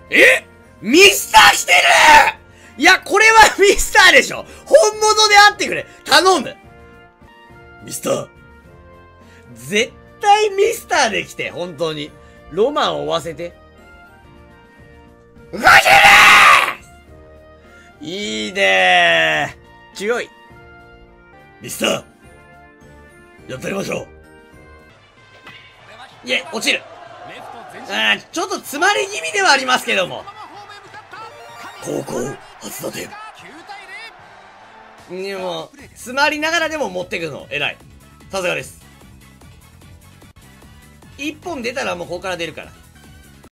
ミスター来てる。いや、これはミスターでしょ。本物であってくれ。頼む。ミスター。絶対ミスターで来て、本当に。ロマンを追わせて。ゴジラー。いいねー。強い。ミスター。やってやりましょう。いえ、落ちる。ちょっと詰まり気味ではありますけども。高校初打点。でも、詰まりながらでも持ってくの、偉い。さすがです。一本出たらもうここから出るから。